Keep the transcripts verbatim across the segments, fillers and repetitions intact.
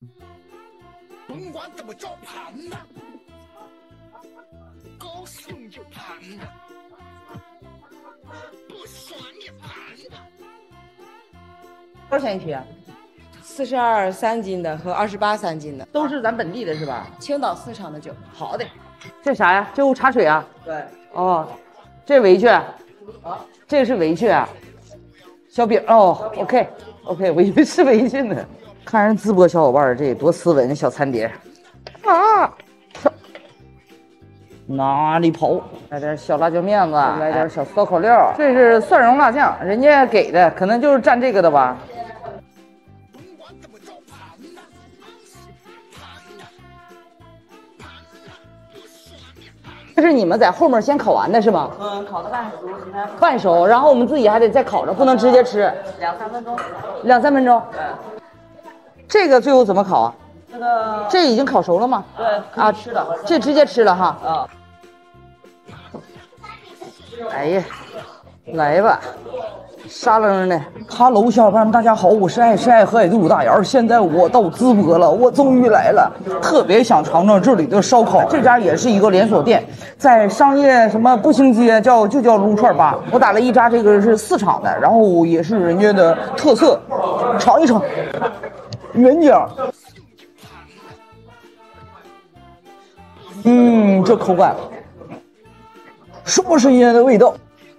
甭管怎么着盘呐，高兴就盘呐，不爽也盘呐。 多少钱一匹啊？ 四十二三斤的和二十八三斤的， 都是咱本地的是吧？ 青岛四厂的酒。 好的，这啥呀？这茶水啊？ 对。 哦，这围裙。啊，这个是围裙啊。小饼哦 ，OK OK， 我以为是围裙呢。看人直播小伙伴这多斯文的小餐碟啊！哪里跑？来点小辣椒面子，来点小烧烤料。这是蒜蓉辣酱，人家给的，可能就是蘸这个的吧。这是你们在后面先烤完的是吗？ 嗯，烤的半熟， 半熟，然后我们自己还得再烤着，不能直接吃。 两三分钟。 两三分钟。对。这个最后怎么烤啊？ 这个这已经烤熟了吗？ 对啊，吃的。 这直接吃了哈。 啊。 哎呀，来吧。沙楞的哈喽，小伙伴们，大家好，我是爱吃爱喝爱的武大姚。现在我到淄博了，我终于来了，特别想尝尝这里的烧烤。这家也是一个连锁店，在商业什么步行街，叫就叫撸串吧。我打了一扎，这个是四厂的，然后也是人家的特色，尝一尝。原浆，嗯，这口感，什么是烟的味道？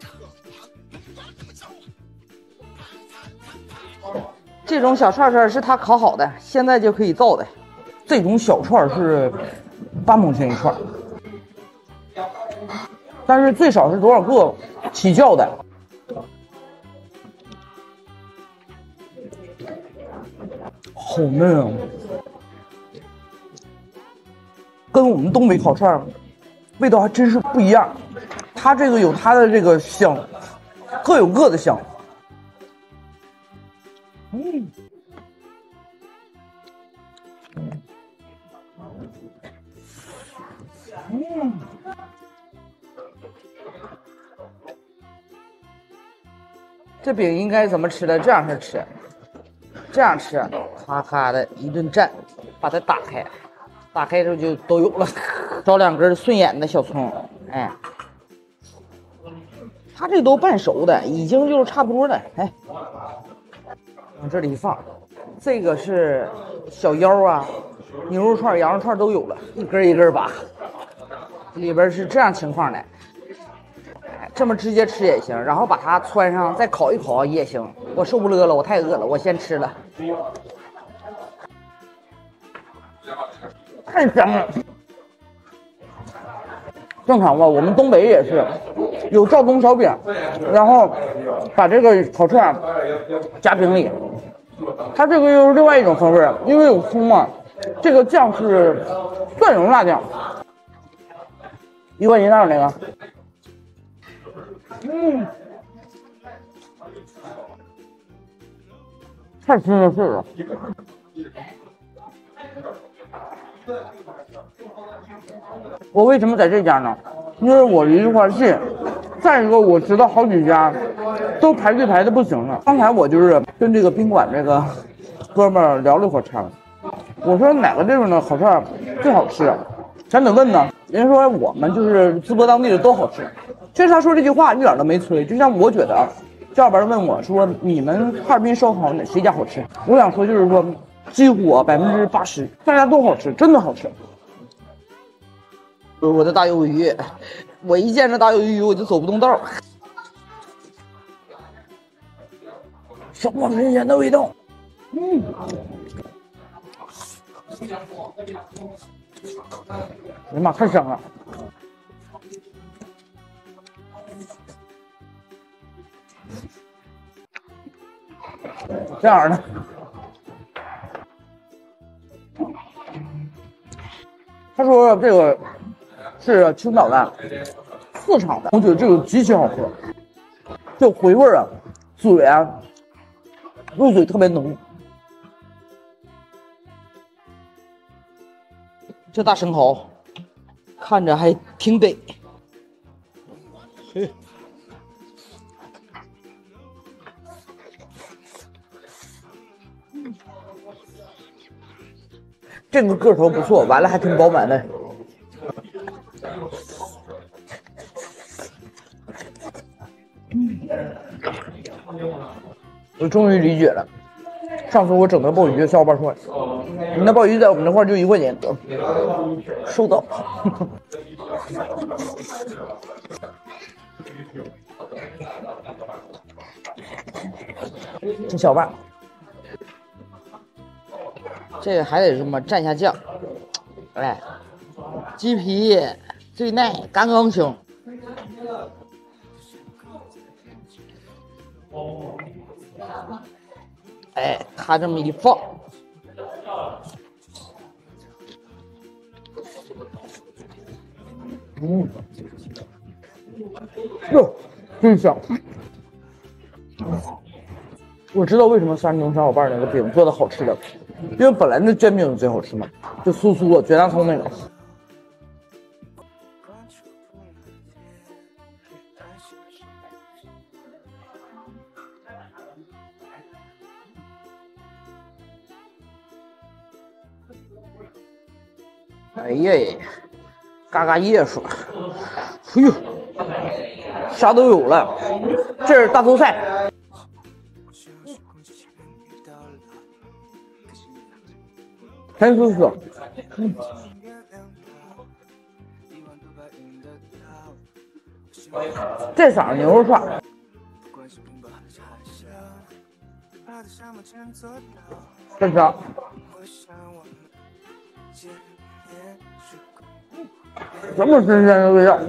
这种小串串是他烤好的，现在就可以造的。这种小串是八毛钱一串，但是最少是多少个起叫的？好嫩啊！跟我们东北烤串味道还真是不一样。它这个有它的这个香，各有各的香。嗯，嗯，这饼应该怎么吃的？这样式吃，这样吃，咔咔的一顿蘸，把它打开，打开之后就都有了。找两根顺眼的小葱，哎，它这都半熟的，已经就是差不多了，哎，往这里一放。这个是小腰啊，牛肉串、羊肉串都有了，一根一根拔。里边是这样情况的，这么直接吃也行，然后把它穿上再烤一烤也行。我受不了了，我太饿了，我先吃了。太香了！正常吧，我们东北也是有赵东烧饼，然后把这个烤串夹饼里。它这个又是另外一种风味，因为有葱嘛。这个酱是蒜蓉辣酱，一块钱那那个，嗯，太新鲜是了。我为什么在这家呢？因为我离这块近，再一个我知道好几家都排队排的不行了。刚才我就是跟这个宾馆这个哥们儿聊了一会儿天，我说哪个地方的烤串最好吃？咱得问呢。人家说我们就是淄博当地的都好吃。其实他说这句话一点都没吹，就像我觉得，小伙伴问我说你们哈尔滨烧烤哪谁家好吃？我想说就是说几乎百分之八十大家都好吃，真的好吃。我的大鱿鱼，我一见着大鱿鱼我就走不动道。什么新鲜的味道？嗯。哎呀妈，太香了！这样的，他说这个是青岛的四厂的，我觉得这个极其好喝，这回味啊，嘴啊，入嘴特别浓。这大生蚝看着还挺得，嘿， 这个个头不错，完了还挺饱满的。嗯，我终于理解了，上次我整的鲍鱼，小伙伴说，你那鲍鱼在我们那块就一块钱，收到。这小瓣，这个还得这么蘸下酱，哎，鸡皮最耐，刚刚行。哎，它这么一放，嗯，哟，真香。我知道为什么山东小伙伴那个饼做的好吃的，因为本来那煎饼最好吃嘛，就酥酥的，绝大葱那个。哎呀，嘎嘎叶说，哎呦，啥都有了，这是大头菜。陈叔叔，嗯，这色牛肉串，这啥？这么新鲜的味道，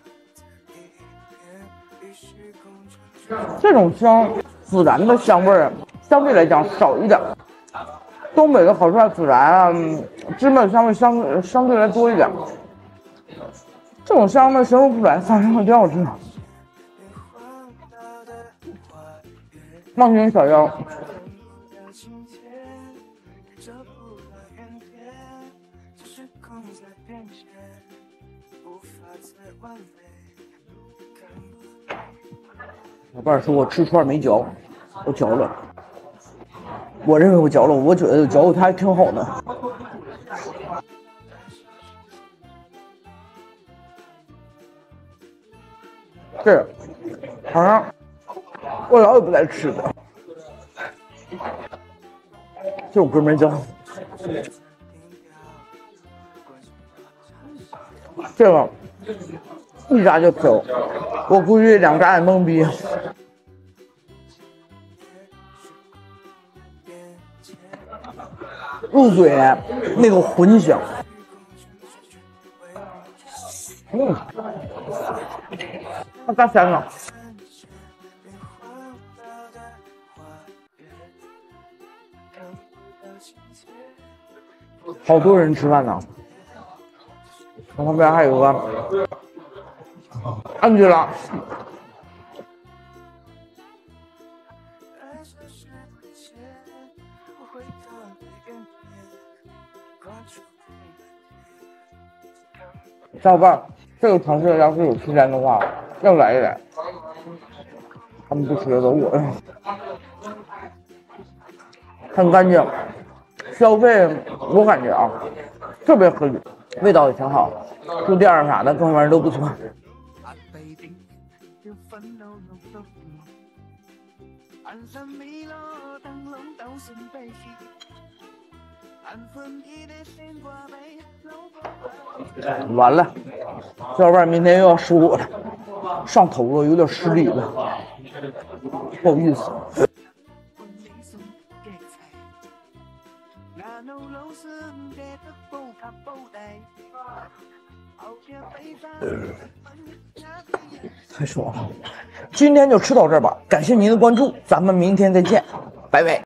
这种香孜然的香味儿相对来讲少一点。东北的烤串孜然啊、芝麻的香味相相对来多一点，这种香呢形容不出来，反正挺好吃。望京小腰，老伴儿说我吃串没嚼，我嚼了。我认为我嚼了，我觉得嚼的它还挺好的。这好像我老也不爱吃的，这我哥们叫这个一炸就飘，我估计两炸也懵逼。入嘴那个混香，嗯，那干香了。好多人吃饭呢，我旁边还有个安吉拉。小伙伴，这个城市要是有时间的话，要来一来。他们不吃的都我呀，很干净，消费我感觉啊特别合理，味道也挺好，住店儿啥的各方面都不错。完了，小伙伴明天又要说我了，上头了，有点失礼了，不好意思。太爽了！今天就吃到这儿吧，感谢您的关注，咱们明天再见，拜拜。